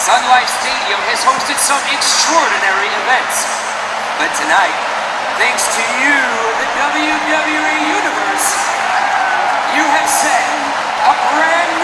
Sun Life Stadium has hosted some extraordinary events. But tonight, thanks to you, the WWE Universe, you have set a brand